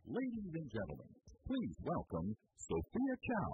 Ladies and gentlemen, please welcome Sophia Chow.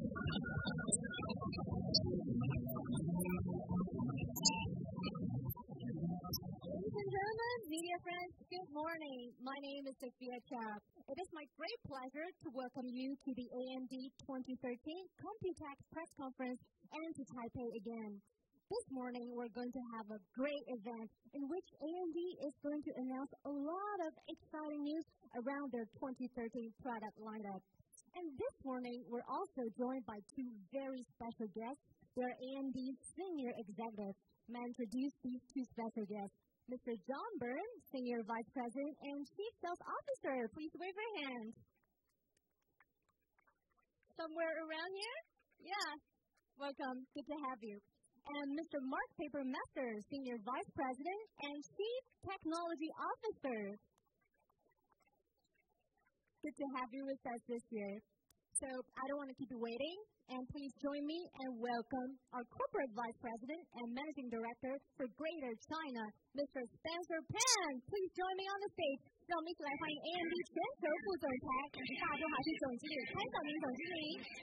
Ladies and gentlemen, media friends, good morning. My name is Sophia Chow. It is my great pleasure to welcome you to the AMD 2013 COMPUTEX press conference and to Taipei again. This morning, we're going to have a great event in which AMD is going to announce a lot of exciting news around their 2013 product lineup. And this morning, we're also joined by two very special guests. They're AMD's senior executives. May I introduce these two special guests? Mr. John Byrne, Senior Vice President and Chief Sales Officer. Please wave your hand. Somewhere around here? Yeah. Welcome. Good to have you. And Mr. Mark Papermaster, Senior Vice President and Chief Technology Officer. Good to have you with us this year. So I don't want to keep you waiting, and please join me and welcome our Corporate Vice President and Managing Director for Greater China, Mr. Spencer Pan. Please join me on the stage. 让我们一起来欢迎 AMD 全球副总裁以及大中华区总经理潘晓明总经理。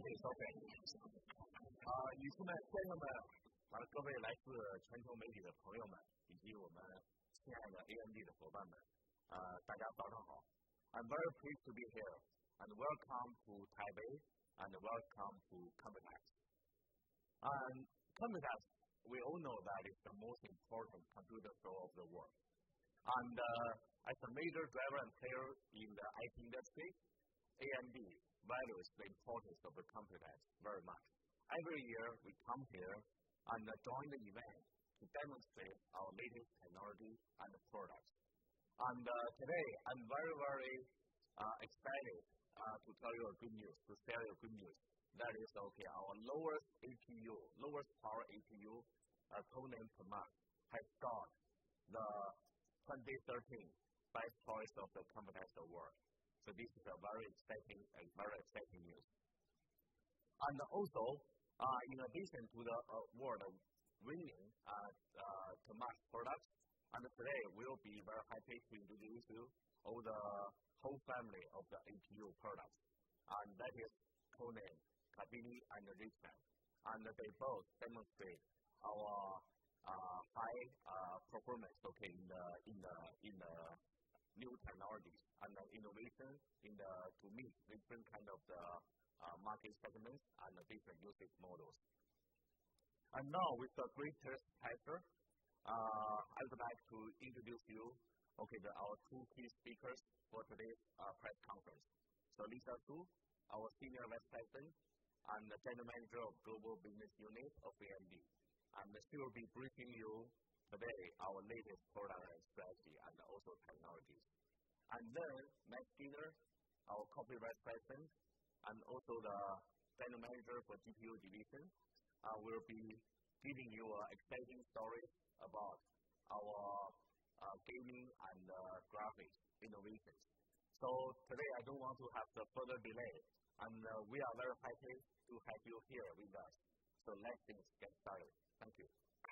女士们、先生们。各位来自全球媒体的朋友们，以及我们亲爱的 AMD 的伙伴们，大家早上好。I'm very pleased to be here and welcome to Taipei and welcome to COMPUTEX. And COMPUTEX, we all know that it's the most important computer show of the world. And as a major driver and player in the IT industry, AMD values the importance of the COMPUTEX very much. Every year we come here and join the event to demonstrate our latest technology and products. And today, I'm very excited to tell you a good news, to share your good news. That is, our lowest power APU, codename Trademarks, has got the 2013 Best Choice of the COMPUTEX Award. So this is a very exciting news. And also, in addition to the award winning Trademarks products, and today we'll be very happy to introduce you all the whole family of the APU products, and that is codename Kabini and Richmond, and they both demonstrate our high performance in the new technologies and the innovation to meet different kind of the market segments and different usage models. And now, with the greatest pleasure, I would like to introduce you, our two key speakers for today's press conference. So Lisa Su, our Senior Vice President and the General Manager of Global Business Unit of AMD, and she will be briefing you today our latest product and strategy and also technologies. And then Matt Skynner, our Corporate Vice President, and also the General Manager for GPU Division, will be giving you exciting stories about our gaming and graphics innovations. So today I don't want to have the further delay, and we are very happy to have you here with us. So let's get started. Thank you.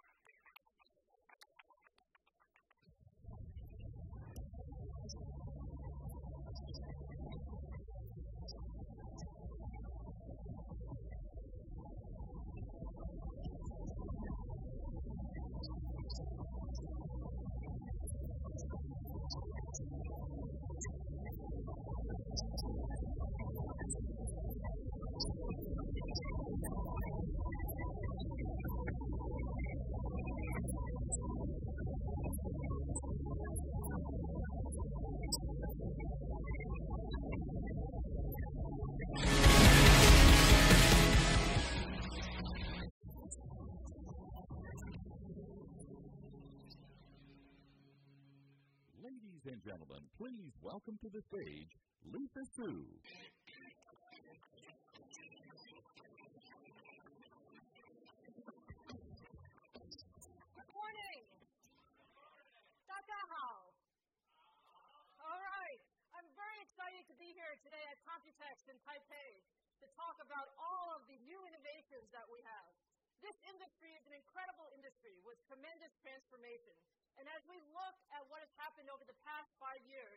Ladies and gentlemen, please welcome to the stage Lisa Su. Good morning. 大家好. All right. I'm very excited to be here today at COMPUTEX in Taipei to talk about all of the new innovations that we have. This industry is an incredible industry with tremendous transformation. And as we look at what has happened over the past 5 years,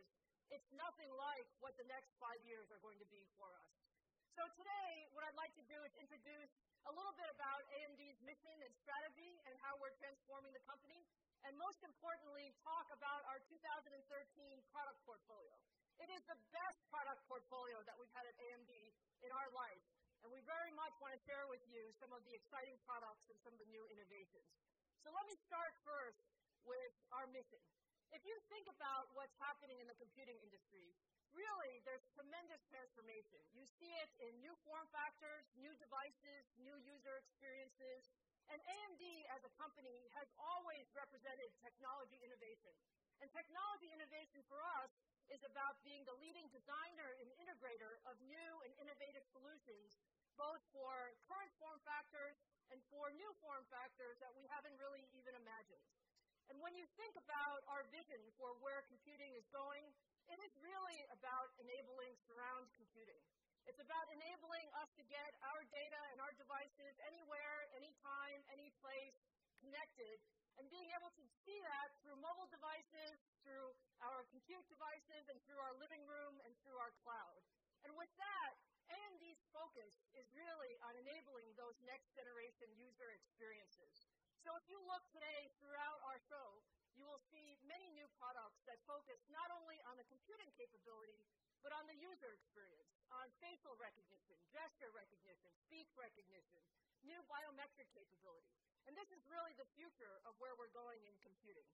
it's nothing like what the next 5 years are going to be for us. So today, what I'd like to do is introduce a little bit about AMD's mission and strategy and how we're transforming the company, and most importantly, talk about our 2013 product portfolio. It is the best product portfolio that we've had at AMD in our life, and we very much want to share with you some of the exciting products and some of the new innovations. So let me start first with our mission. If you think about what's happening in the computing industry, really, there's tremendous transformation. You see it in new form factors, new devices, new user experiences, and AMD as a company has always represented technology innovation. And technology innovation for us is about being the leading designer and integrator of new and innovative solutions, both for current form factors and for new form factors that we haven't really even imagined. And when you think about our vision for where computing is going, it is really about enabling surround computing. It's about enabling us to get our data and our devices anywhere, anytime, any place, connected, and being able to see that through mobile devices, through our compute devices, and through our living room, and through our cloud. And with that, AMD's focus is really on enabling those next-generation user experiences. So if you look today throughout our show, you will see many new products that focus not only on the computing capability, but on the user experience, on facial recognition, gesture recognition, speech recognition, new biometric capability. And this is really the future of where we're going in computing.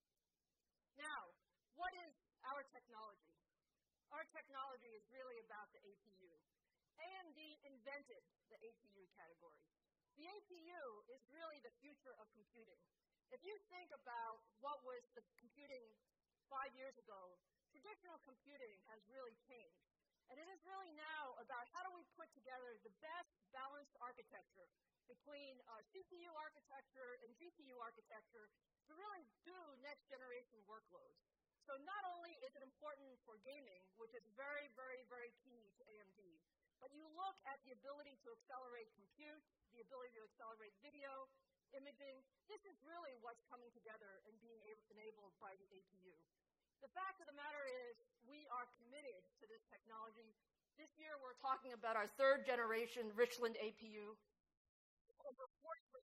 Now, what is our technology? Our technology is really about the APU. AMD invented the APU category. The APU is really the future of computing. If you think about what was the computing 5 years ago, traditional computing has really changed. And it is really now about how do we put together the best balanced architecture between CPU architecture and GPU architecture to really do next-generation workloads. So not only is it important for gaming, which is very, very, very key to AMD, but you look at the ability to accelerate compute, the ability to accelerate video, imaging. This is really what's coming together and being enabled by the APU. The fact of the matter is we are committed to this technology. This year we're talking about our 3rd generation Richland APU. Over 40%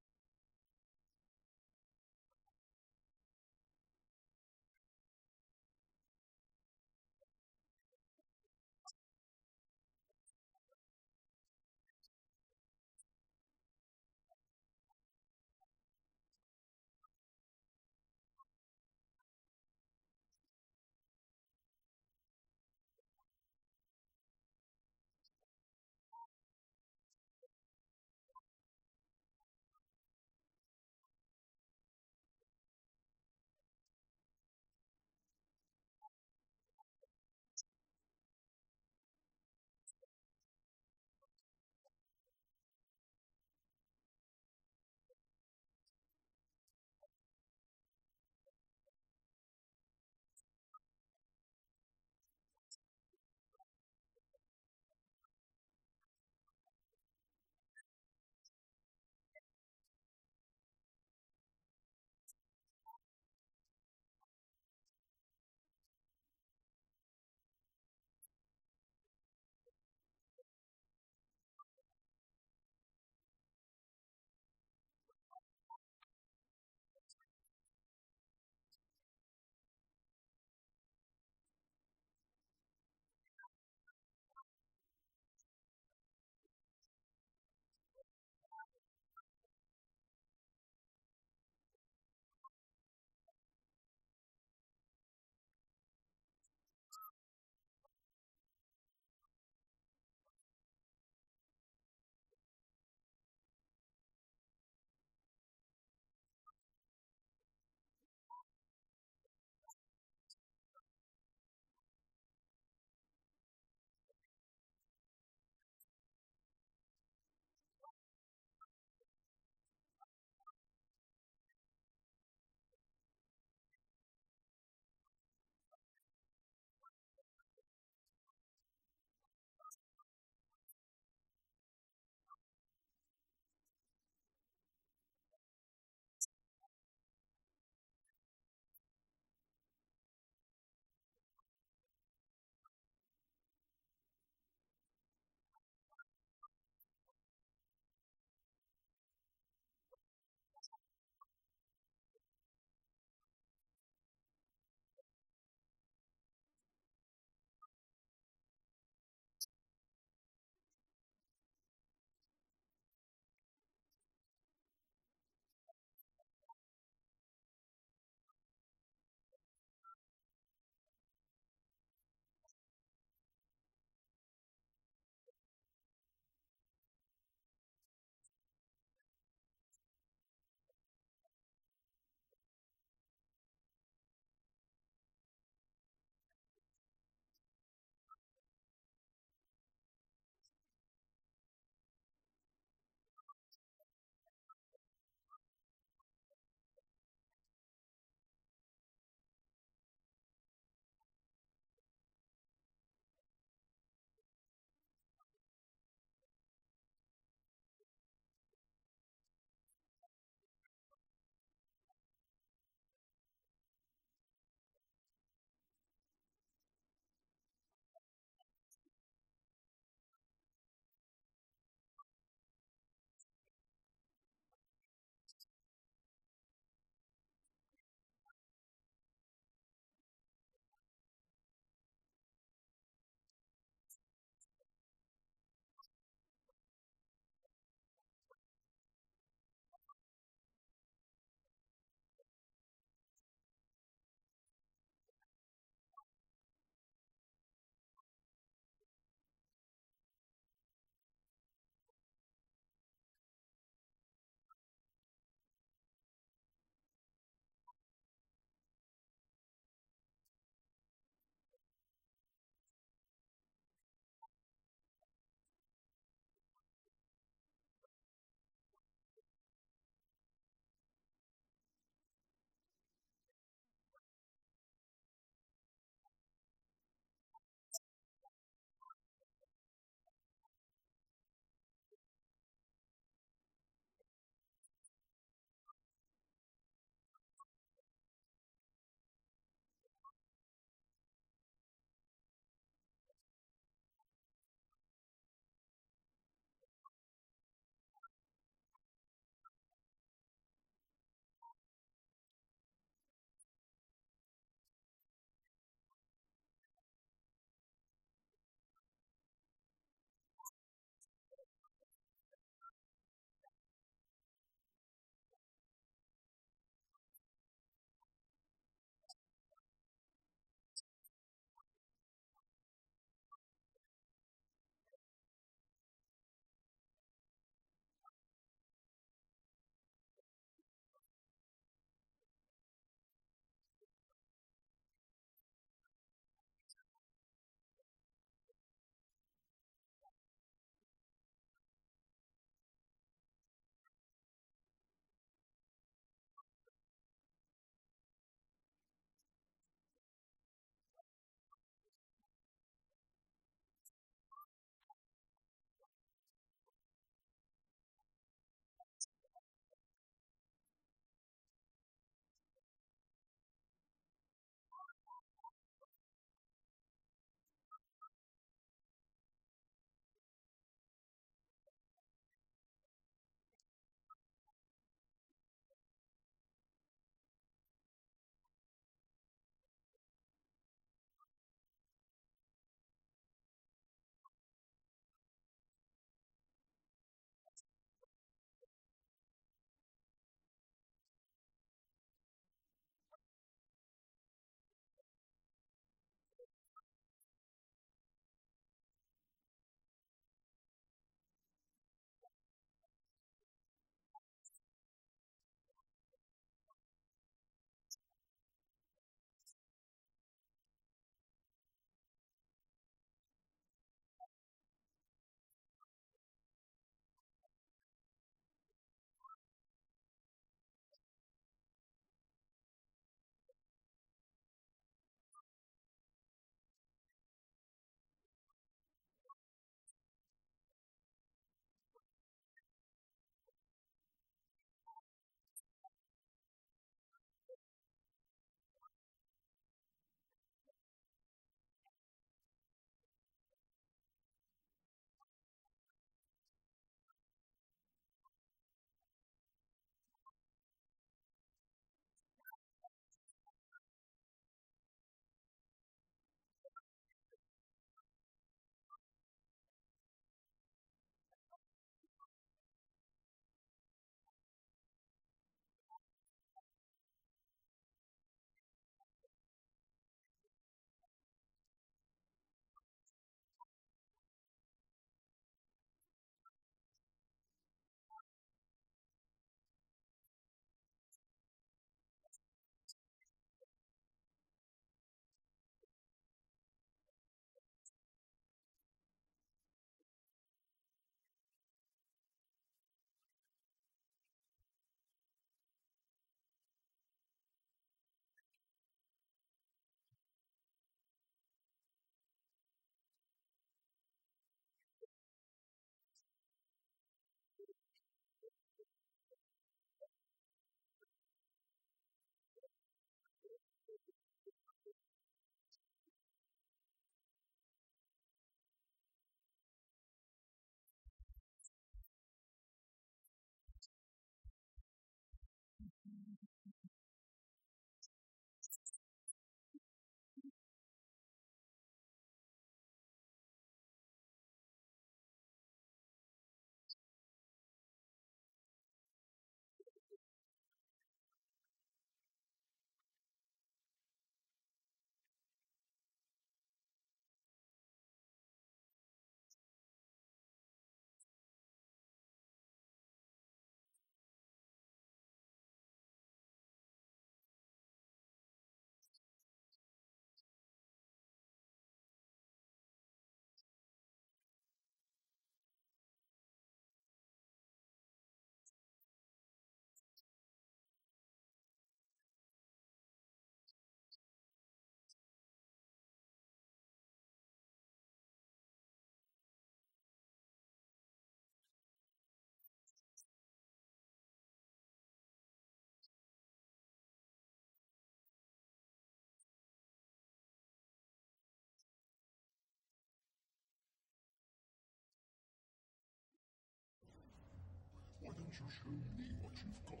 Show me what you've got.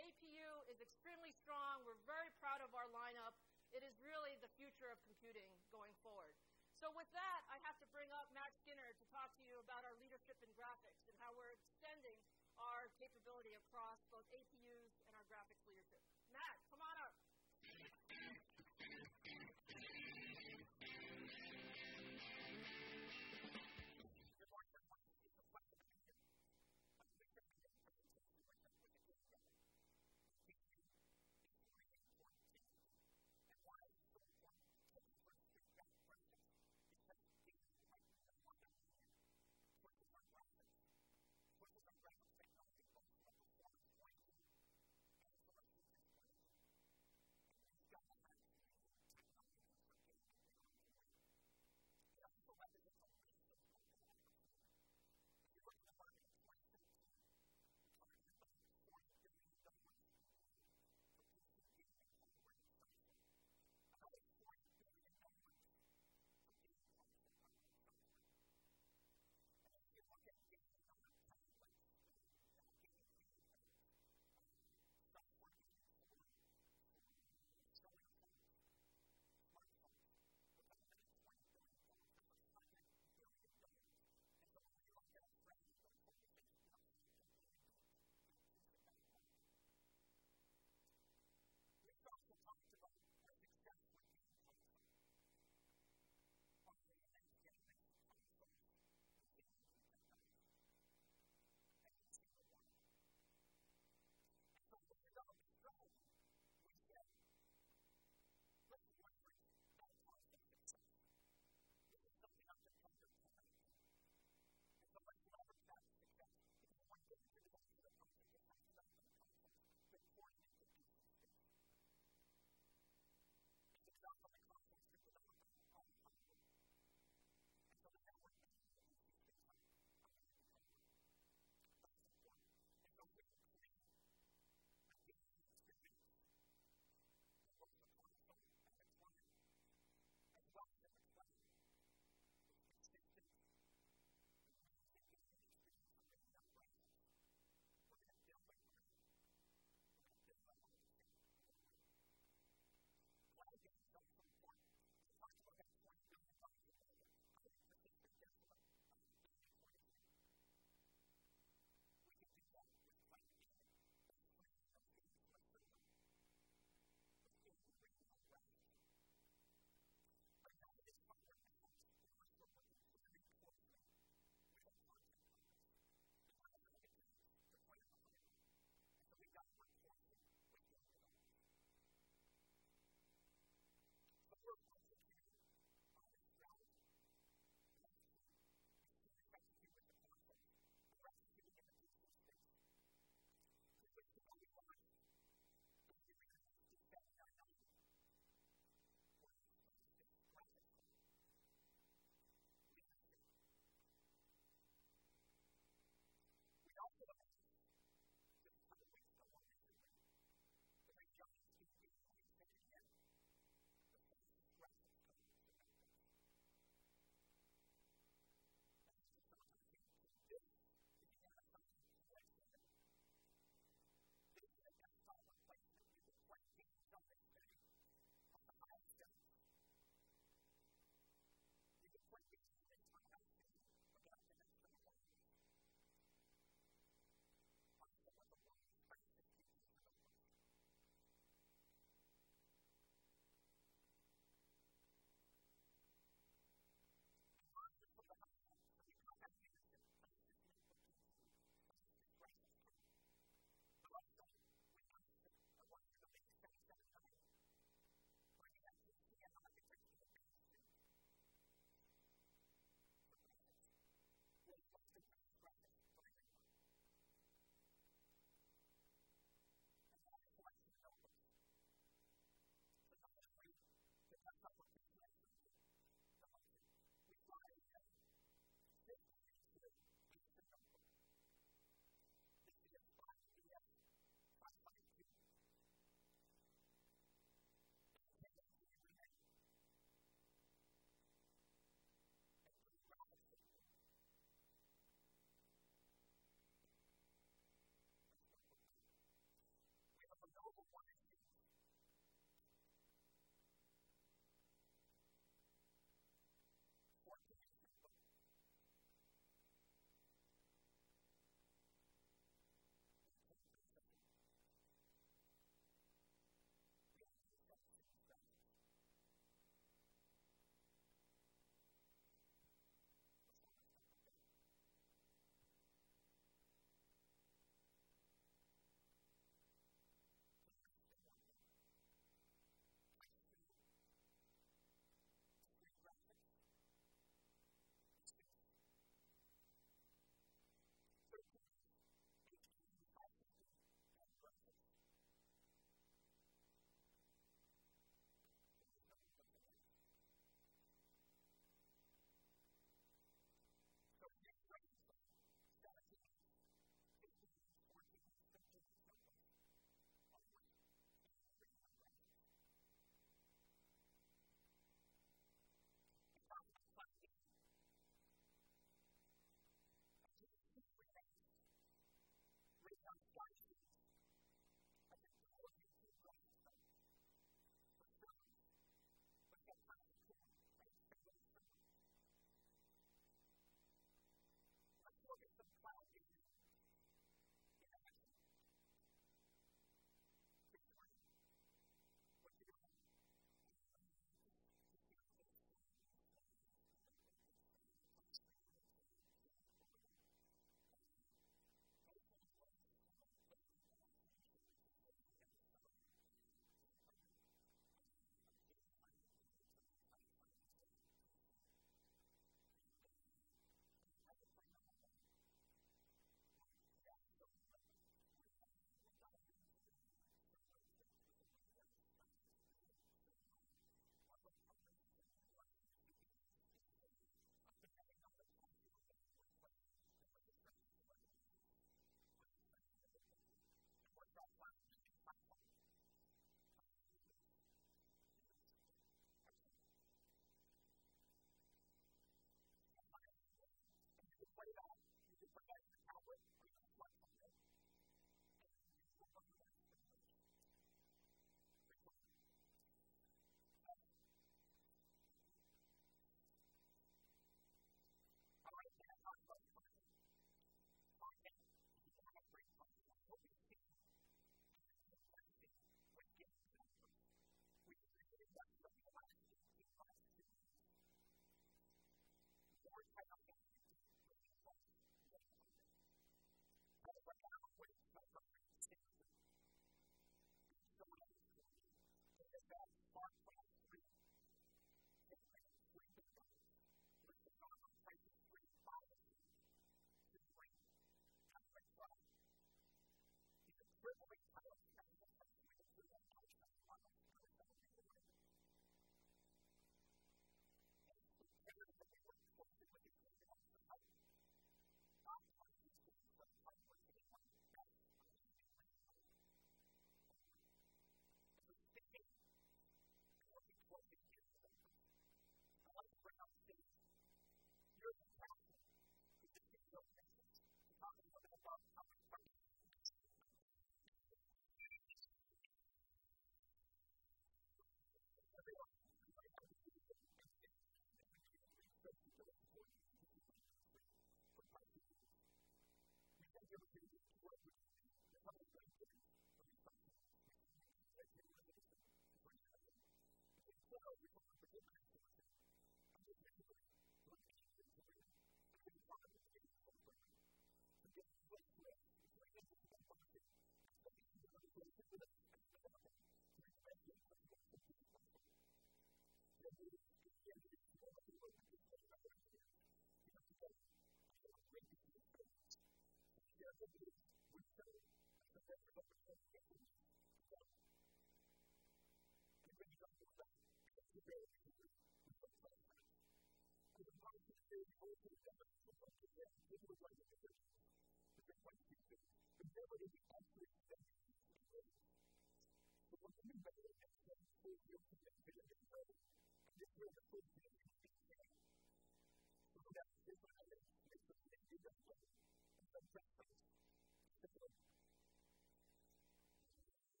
APU is extremely strong. We're very proud of our lineup. It is really the future of computing. going forward. So with that, I have to bring up Matt Skynner to talk to you about our leadership in graphics and how we're extending our capability across both APUs and our graphics leadership. Matt, come on up.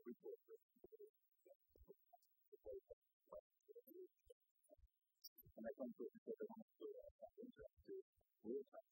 And I think that they want to interest to real time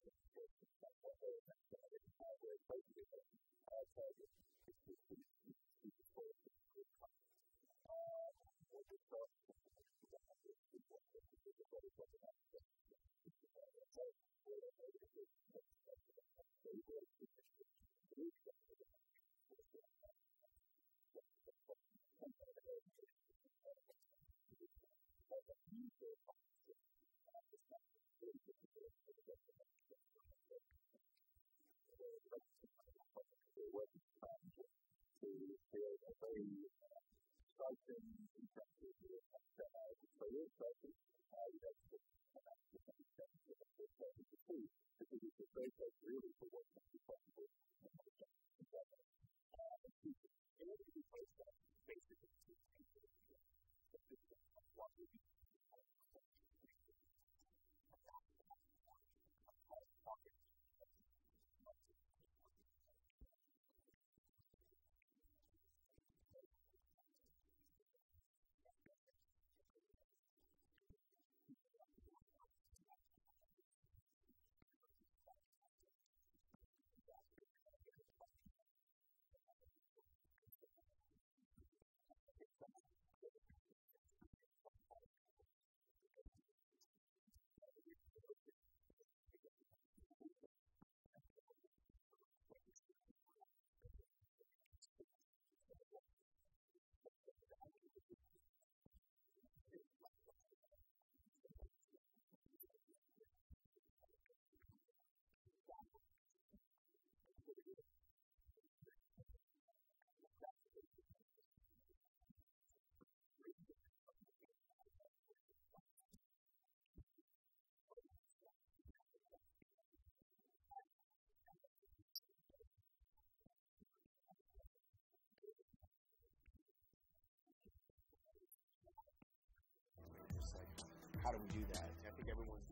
How do we do that? I think everyone's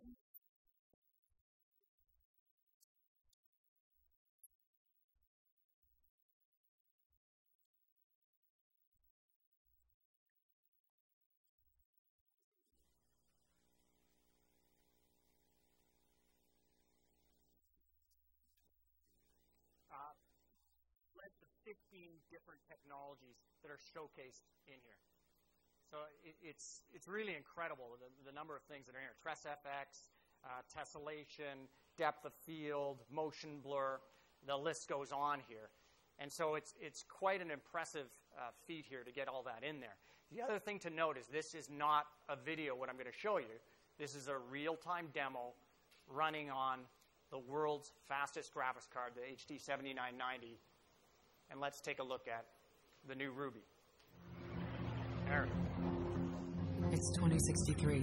led to 15 different technologies that are showcased in here. So it's really incredible, the number of things that are in here. TressFX, tessellation, depth of field, motion blur, the list goes on here. And so it's quite an impressive feat here to get all that in there. The other thing to note is this is not a video, what I'm going to show you. This is a real-time demo running on the world's fastest graphics card, the HD 7990. And let's take a look at the new Ruby. There it is. It's 2063.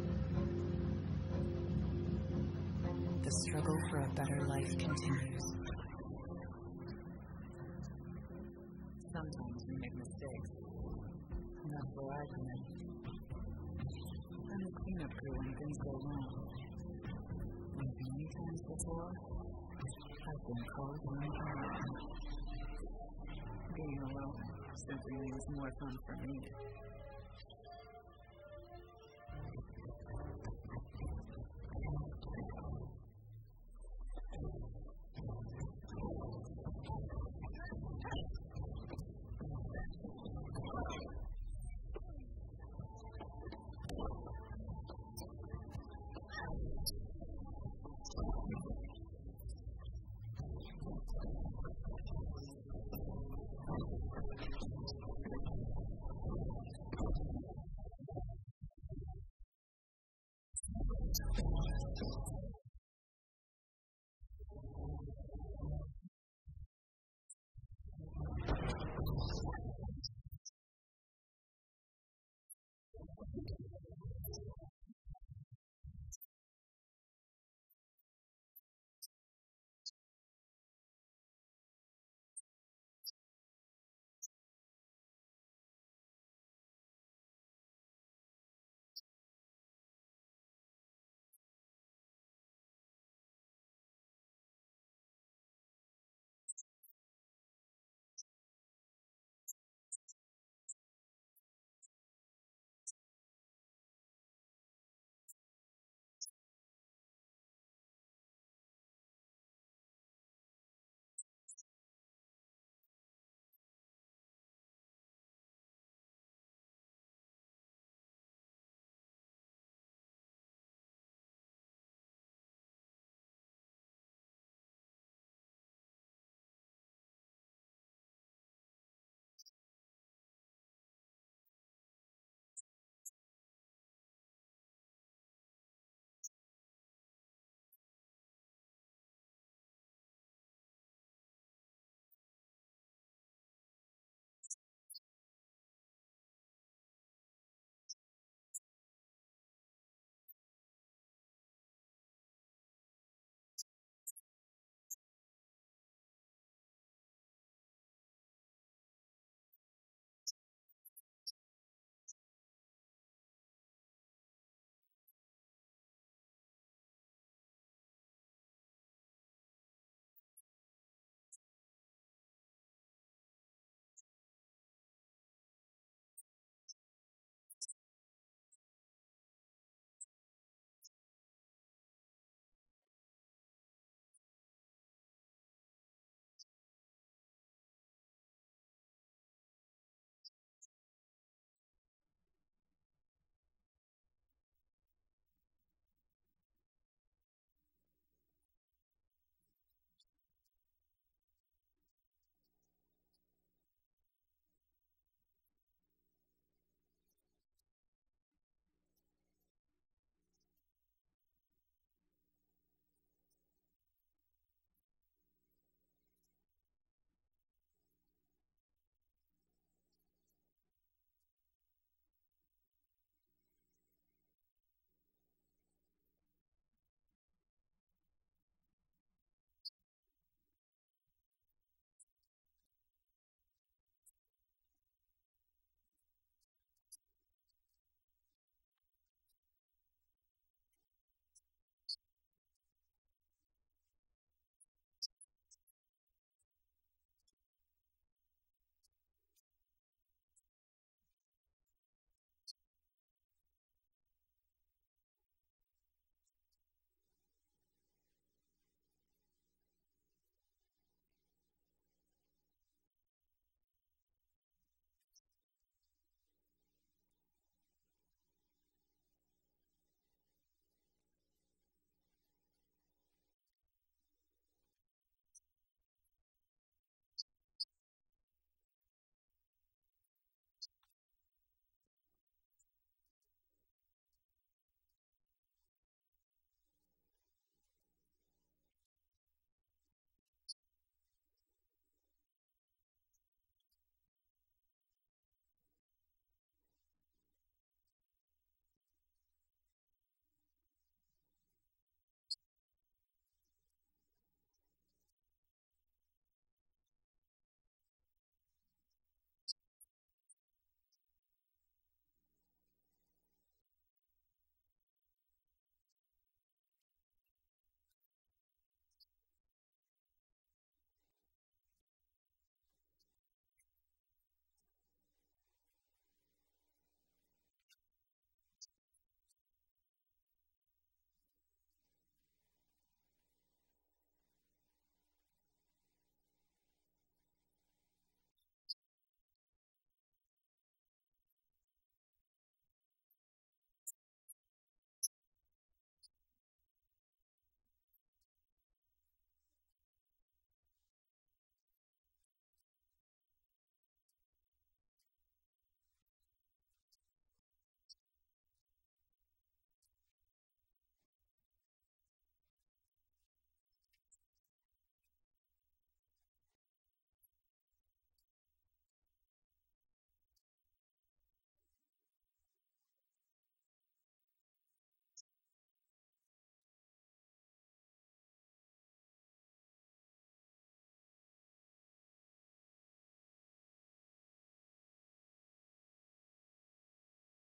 The struggle for a better life continues. Sometimes we make mistakes. And that's where I come in. I'm a cleanup crew when things go wrong. Like many times before, I've been called on time. Being alone simply means more fun for me.